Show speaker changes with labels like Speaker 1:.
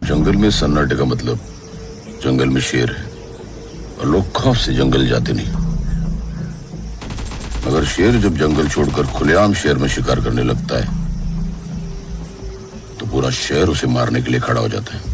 Speaker 1: जंगल में सन्नाटे का मतलब जंगल में शेर है और लोग खौफ से जंगल जाते नहीं। मगर शेर जब जंगल छोड़कर खुलेआम शहर में शिकार करने लगता है तो पूरा शहर उसे मारने के लिए खड़ा हो जाता है।